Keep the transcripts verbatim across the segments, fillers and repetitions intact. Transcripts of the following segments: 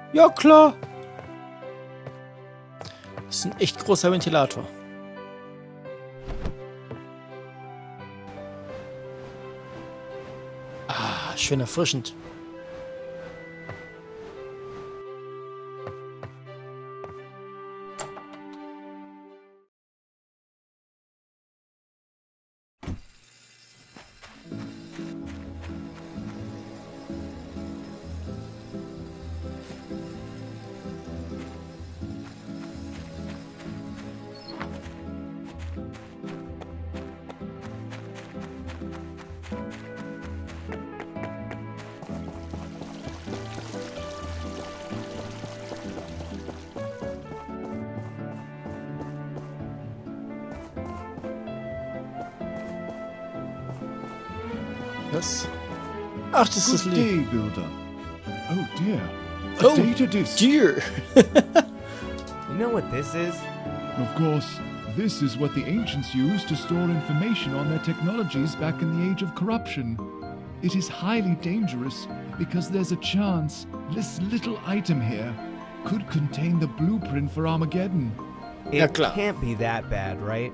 Ja, klar. Das ist ein echt großer Ventilator. Ah, schön erfrischend. Was? Ach, das ist das Good Lied. day, Builder. Oh dear. A Oh, data disk. dear. You know what this is? Of course, this is what the ancients used to store information on their technologies back in the age of corruption. It is highly dangerous because there's a chance this little item here could contain the blueprint for Armageddon. It Ja, klar. can't be that bad, right?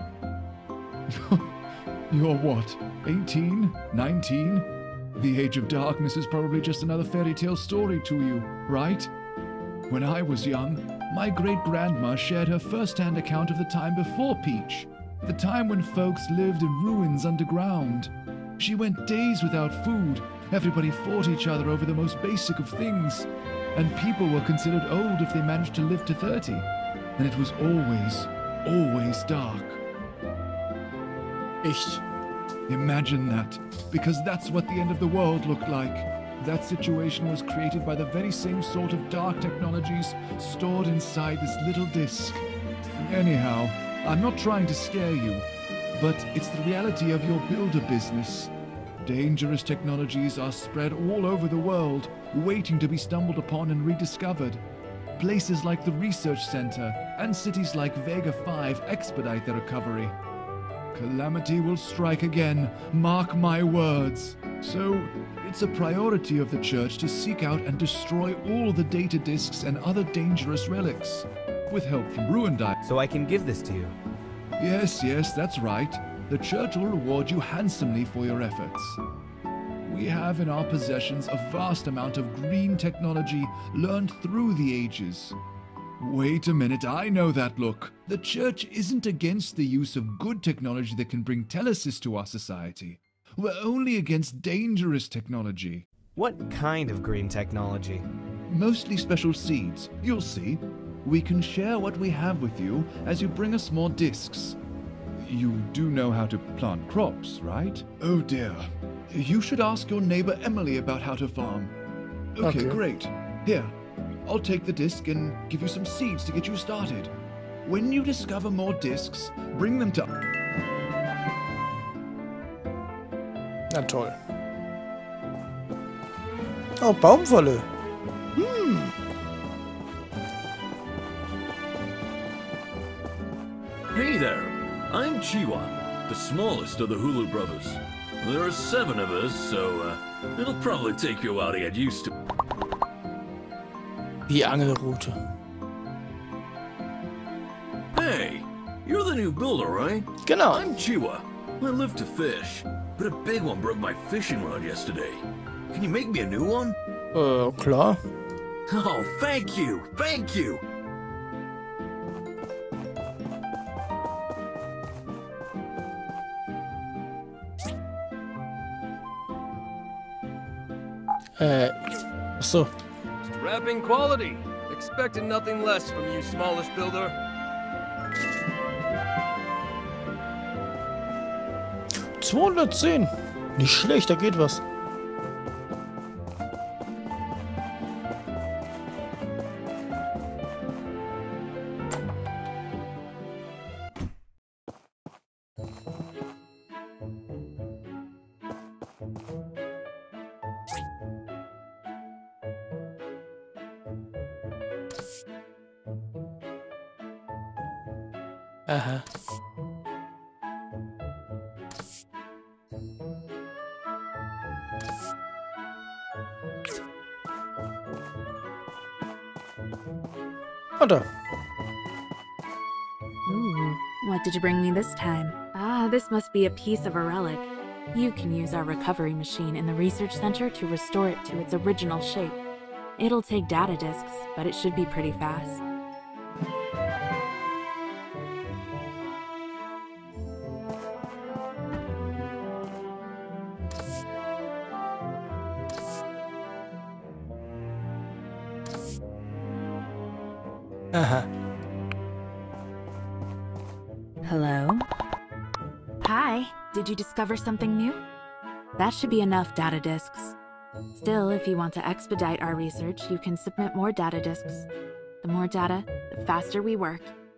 You're what, eighteen? nineteen? The Age of Darkness is probably just another fairy tale story to you, right? When I was young, my great-grandma shared her first-hand account of the time before Peach, the time when folks lived in ruins underground. She went days without food, everybody fought each other over the most basic of things, and people were considered old if they managed to live to thirty, and it was always, always dark. Echt? Imagine that, because that's what the end of the world looked like. That situation was created by the very same sort of dark technologies stored inside this little disk. Anyhow, I'm not trying to scare you, but it's the reality of your builder business. Dangerous technologies are spread all over the world, waiting to be stumbled upon and rediscovered. Places like the Research Center and cities like Vega five expedite the recovery. Calamity will strike again, mark my words. So, it's a priority of the Church to seek out and destroy all the data disks and other dangerous relics, with help from Ruindai. So I can give this to you. Yes, yes, that's right. The Church will reward you handsomely for your efforts. We have in our possessions a vast amount of green technology learned through the ages. Wait a minute, I know that look. The Church isn't against the use of good technology that can bring telesis to our society. We're only against dangerous technology. What kind of green technology? Mostly special seeds, you'll see. We can share what we have with you as you bring us more discs. You do know how to plant crops, right? Oh dear. You should ask your neighbor Emily about how to farm. Okay, Okay. great. Here, I'll take the disc and give you some seeds to get you started. When you discover more discs, bring them to... Na toll. Oh, Baumwolle. Hm. Hey there, I'm Chiwa, the smallest of the Hulu brothers. There are seven of us, so uh, it'll probably take you a while to get used to. Die Angelrute. Hey, you're the new builder, right? Genau. I'm Chiwa. I live to fish, but a big one broke my fishing rod yesterday. Can you make me a new one? Äh, klar. Oh, thank you, thank you. Äh, achso. Strapping quality. Expected nothing less from you, smallest builder. zweihundertzehn. Nicht schlecht, da geht was. Aha. Ah, da. Ooh, what did you bring me this time? Ah, this must be a piece of a relic. You can use our recovery machine in the research center to restore it to its original shape. It'll take data disks, but it should be pretty fast. Aha. Hello? Hi, did you discover something new? That should be enough data disks. Still, if you want to expedite our research, you can submit more data disks. The more data, the faster we work.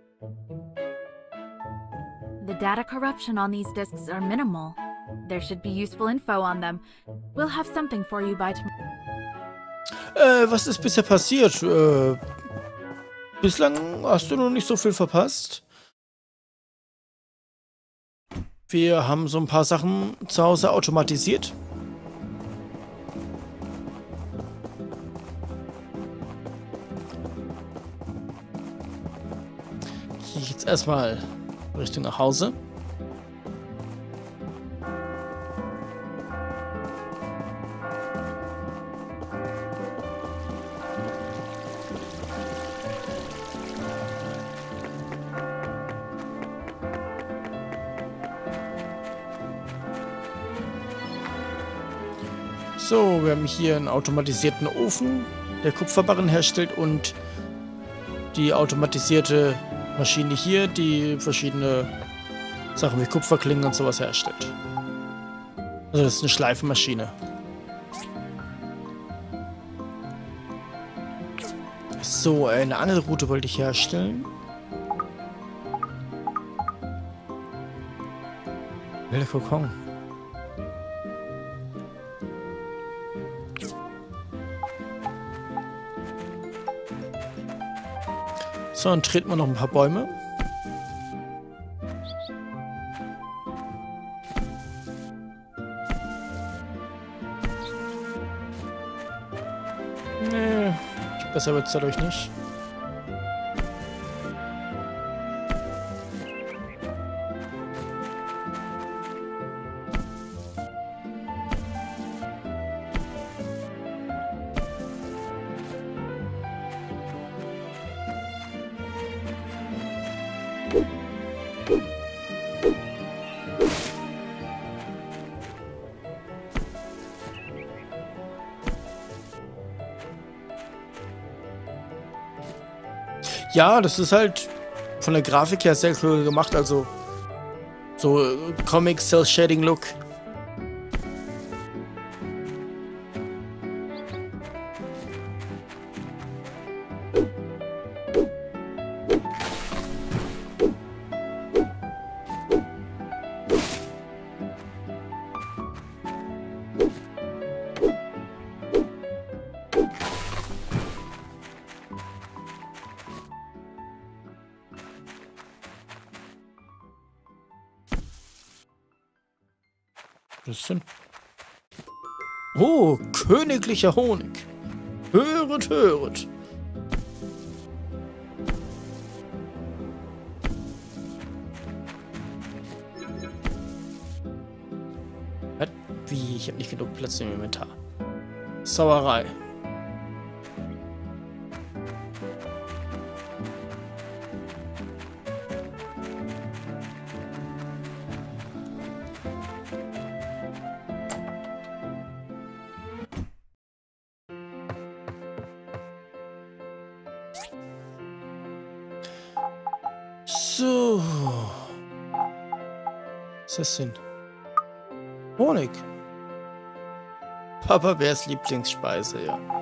The data corruption on these disks are minimal. There should be useful info on them. We'll have something for you by tomorrow. Äh, was ist bisher passiert? Äh, bislang hast du noch nicht so viel verpasst. Wir haben so ein paar Sachen zu Hause automatisiert. Gehe ich jetzt erstmal Richtung nach Hause. So, wir haben hier einen automatisierten Ofen, der Kupferbarren herstellt, und die automatisierte Maschine hier, die verschiedene Sachen wie Kupferklingen und sowas herstellt. Also das ist eine Schleifenmaschine. So, eine Angelrute wollte ich herstellen. Wilder Kokon. So, dann treten wir noch ein paar Bäume. Nee, besser wird es dadurch nicht. Ja, das ist halt von der Grafik her sehr cool gemacht, also so äh, Comic Cell Shading Look. Was ist denn? Oh, königlicher Honig. Höret, höret. Was? Wie? Ich habe nicht genug Platz im Inventar. Sauerei. So. Was ist das denn? Honig. Papa Bärs Lieblingsspeise, ja.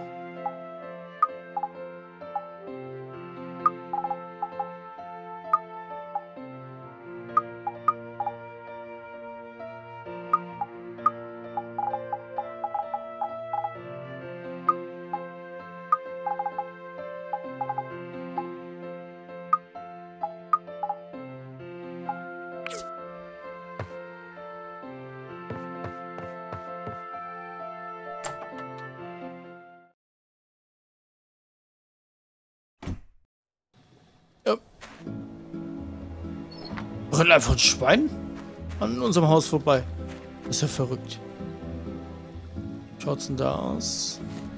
rennt einfach ein Schwein an unserem Haus vorbei. Das ist ja verrückt. Schaut's denn da aus?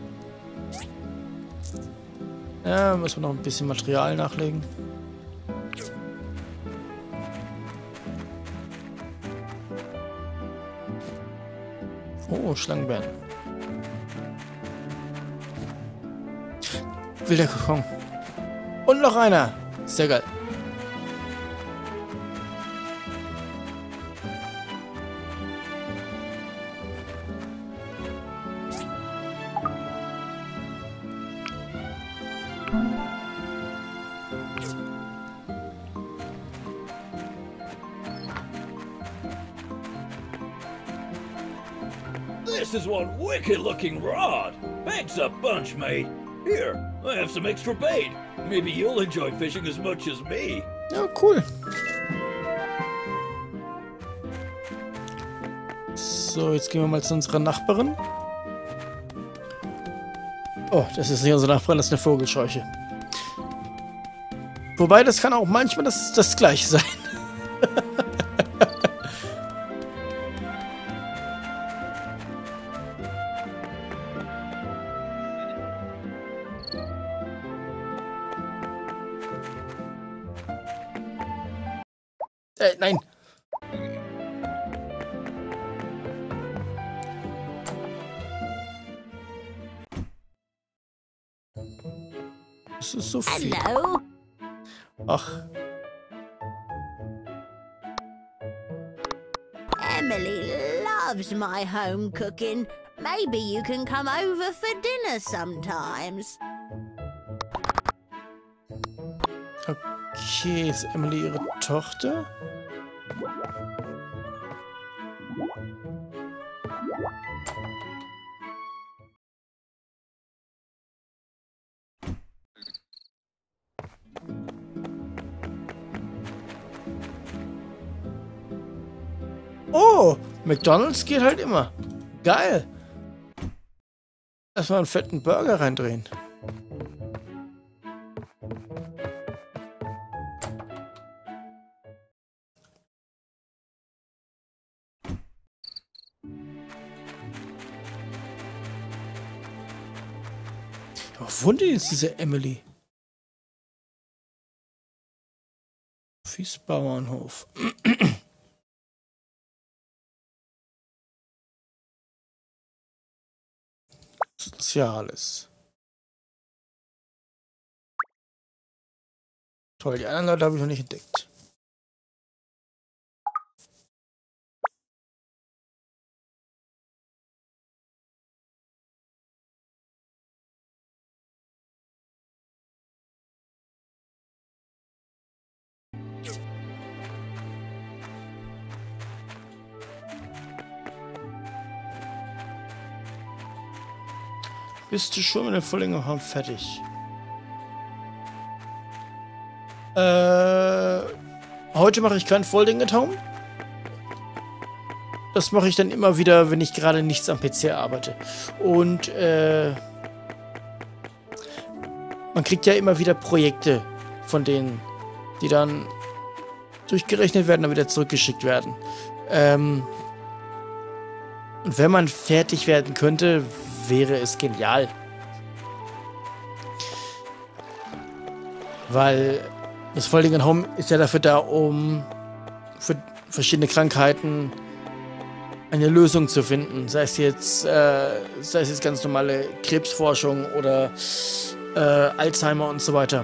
Ja, müssen wir noch ein bisschen Material nachlegen. Oh, Schlangenbären. Wilder Kokon. Und noch einer. Sehr geil. This is one wicked-looking rod. Thanks a bunch, mate. Here, I have some extra bait. Maybe you'll enjoy fishing as much as me. Ja, cool. So, jetzt gehen wir mal zu unserer Nachbarin. Oh, das ist nicht unsere Nachbarin, das ist eine Vogelscheuche. Wobei, das kann auch manchmal das, das Gleiche sein. Äh, nein. Das ist so viel. Hello. Ach. Emily loves my home cooking. Maybe you can come over for dinner sometimes. Okay, ist Emily ihre Tochter? Oh, McDonald's geht halt immer. Geil. Erstmal einen fetten Burger reindrehen. Wo wohnt denn jetzt diese Emily? Fiesbauernhof. Soziales. Toll, die anderen Leute habe ich noch nicht entdeckt. Bist du schon mit dem Fullinger Home fertig? Äh, heute mache ich kein Folding at Home. Das mache ich dann immer wieder, wenn ich gerade nichts am P C arbeite. Und äh, man kriegt ja immer wieder Projekte von denen, die dann durchgerechnet werden und wieder zurückgeschickt werden. Ähm, und wenn man fertig werden könnte, wäre es genial. Weil das Folding at Home ist ja dafür da, um für verschiedene Krankheiten eine Lösung zu finden. Sei es jetzt, äh, sei es jetzt ganz normale Krebsforschung oder äh, Alzheimer und so weiter.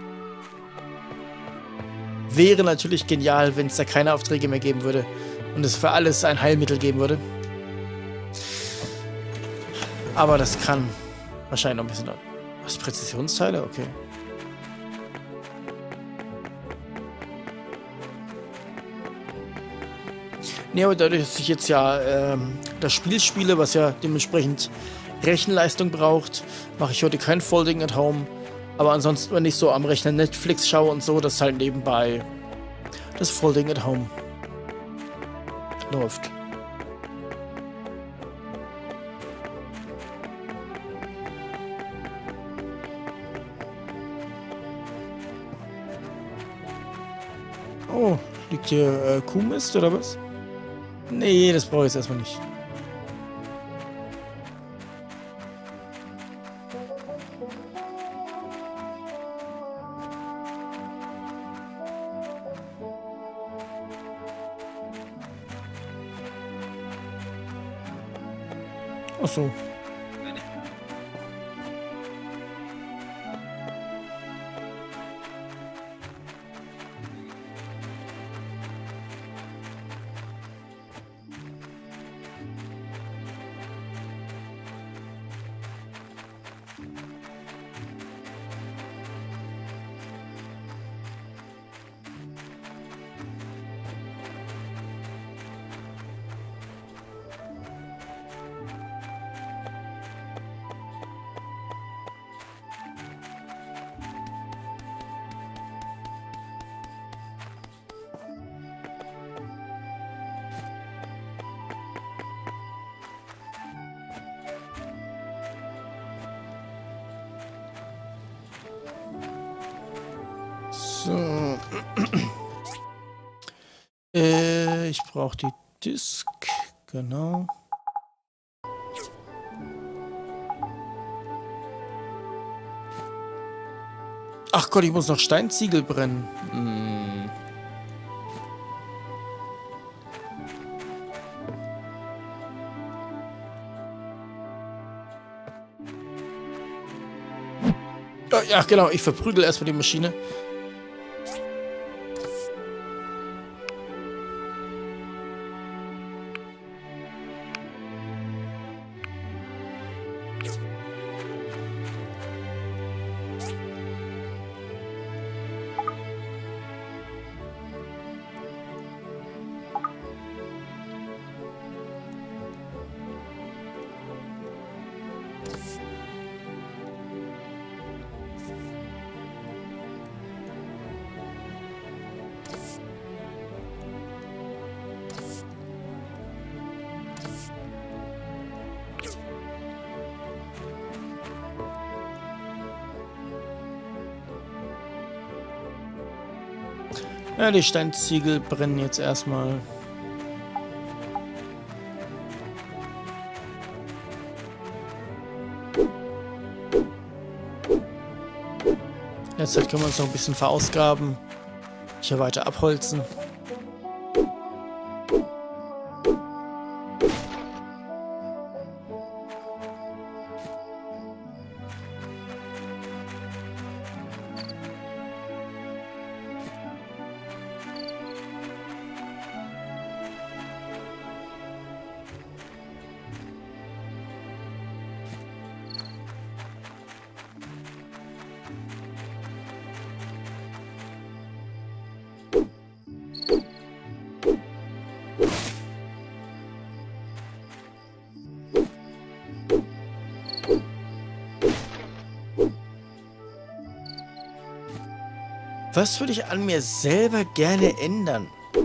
Wäre natürlich genial, wenn es da keine Aufträge mehr geben würde und es für alles ein Heilmittel geben würde. Aber das kann wahrscheinlich noch ein bisschen dauern. Was? Präzisionsteile? Okay. Ne, aber dadurch, dass ich jetzt ja ähm, das Spiel spiele, was ja dementsprechend Rechenleistung braucht, mache ich heute kein Folding at Home. Aber ansonsten, wenn ich so am Rechner Netflix schaue und so, dass halt nebenbei das Folding at Home läuft. Oh, Liegt hier äh, Kuhmist oder was? Nee, das brauche ich jetzt erstmal nicht. Ach so. So. äh, ich brauche die Disk. Genau. Ach Gott, ich muss noch Steinziegel brennen. Hm. Oh, ja, genau. Ich verprügel erstmal die Maschine. Ja, die Steinziegel brennen jetzt erstmal. Jetzt können wir uns noch ein bisschen verausgaben. Hier weiter abholzen. Was würde ich an mir selber gerne ändern?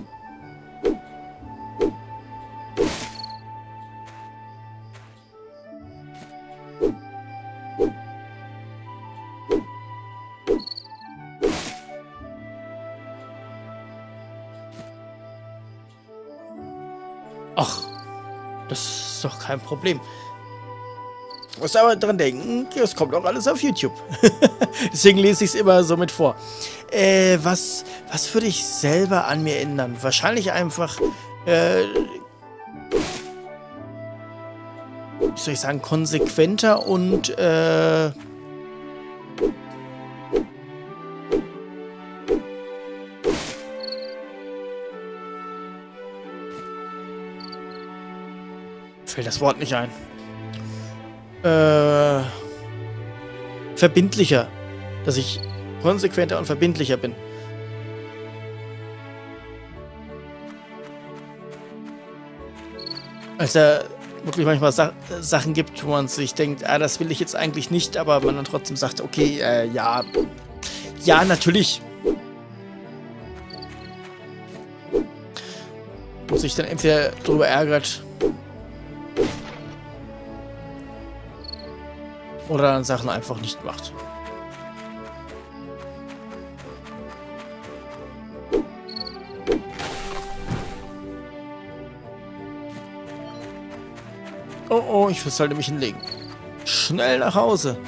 Ach, das ist doch kein Problem. Ich muss aber dran denken, das kommt auch alles auf YouTube. Deswegen lese ich es immer so mit vor. Äh, was, was würde ich selber an mir ändern? Wahrscheinlich einfach, äh, wie soll ich sagen, konsequenter und, äh, fällt das Wort nicht ein. Äh, verbindlicher. Dass ich konsequenter und verbindlicher bin. Als da wirklich manchmal Sa Sachen gibt, wo man sich denkt, ah, das will ich jetzt eigentlich nicht, aber man dann trotzdem sagt, okay, äh, ja, ja, natürlich. Und sich dann entweder darüber ärgert, oder dann Sachen einfach nicht macht. Oh, oh, ich sollte mich hinlegen. Schnell nach Hause.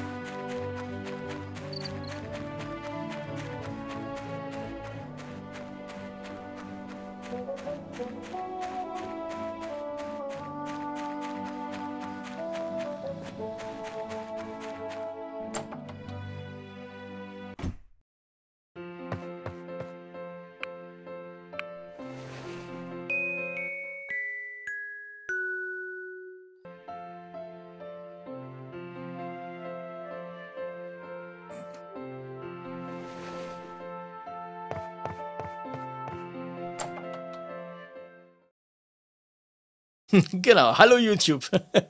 Genau, hallo YouTube.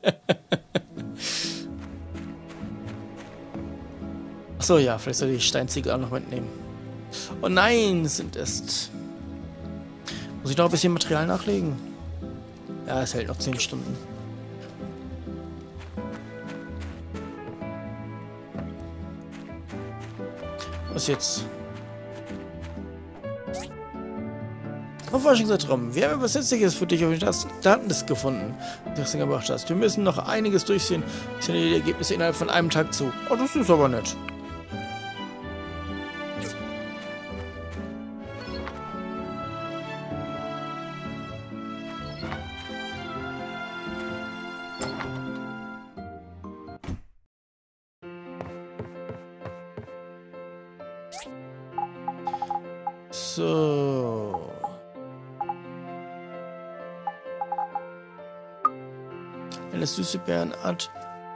Achso, ja, vielleicht soll ich die Steinziegel auch noch mitnehmen. Oh nein, sind es... Muss ich noch ein bisschen Material nachlegen? Ja, es hält noch zehn Stunden. Was jetzt? Forschungszeitraum. Wir haben etwas Nützliches für dich auf den Datendisk gefunden, das du gemacht hast. Wir müssen noch einiges durchsehen. Ich sende dir die Ergebnisse innerhalb von einem Tag zu. Oh, das ist aber nett. So. Eine süße Bärenart.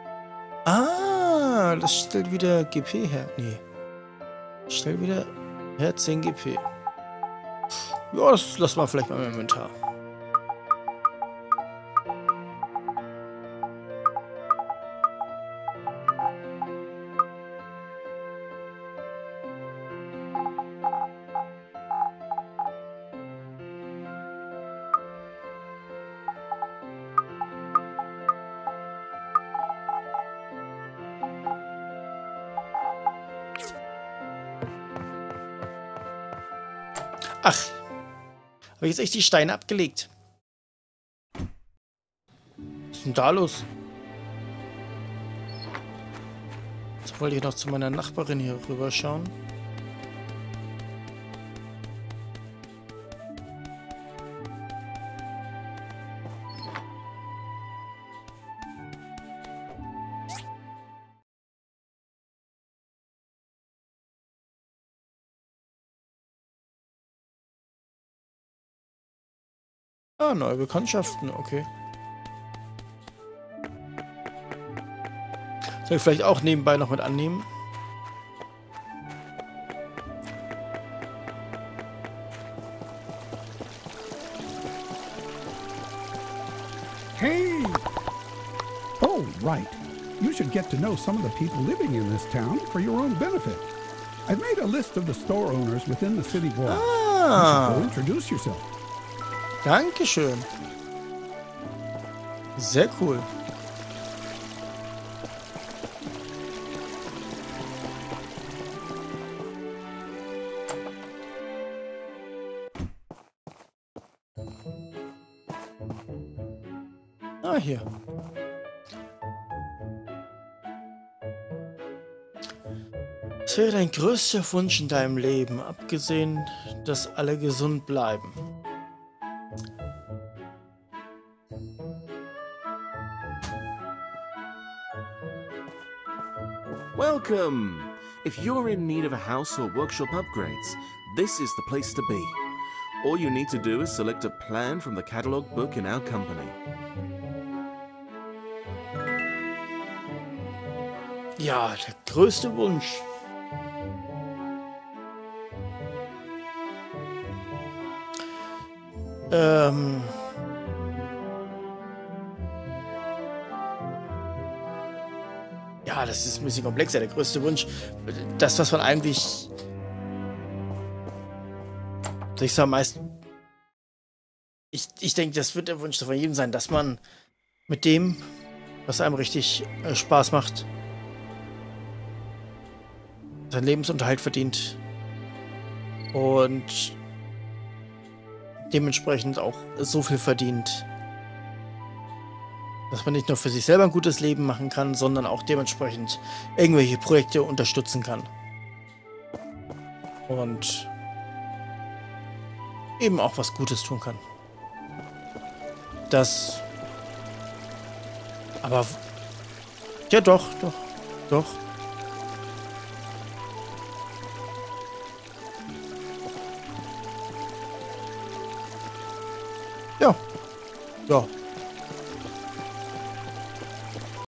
Ah, das stellt wieder G P her. Nee. Stellt wieder her zehn G P. Ja, das lassen wir vielleicht mal im Inventar. Ach, habe ich jetzt echt die Steine abgelegt? Was ist denn da los? Jetzt wollte ich noch zu meiner Nachbarin hier rüber schauen. Ah, neue Bekanntschaften, okay. Soll ich vielleicht auch nebenbei noch mit annehmen? Hey! Oh, right. You should get to know some of the people living in this town for your own benefit. I've made a list of the store owners within the city walls. Ah. You should go introduce yourself. Dankeschön. Sehr cool. Ah, hier. Was wäre dein größter Wunsch in deinem Leben, abgesehen, dass alle gesund bleiben? Welcome! If you're in need of a house or workshop upgrades, this is the place to be. All you need to do is select a plan from the catalog book in our company. Ja, der größte Wunsch. Ähm... Ja, das ist ein bisschen komplexer. Der größte Wunsch, das, was man eigentlich, ich sag meist, ich, ich denke, das wird der Wunsch von jedem sein, dass man mit dem, was einem richtig äh, Spaß macht, seinen Lebensunterhalt verdient und dementsprechend auch so viel verdient, Dass man nicht nur für sich selber ein gutes Leben machen kann, sondern auch dementsprechend irgendwelche Projekte unterstützen kann. Und eben auch was Gutes tun kann. Das... Aber... Ja, doch, doch, doch. Ja. Ja.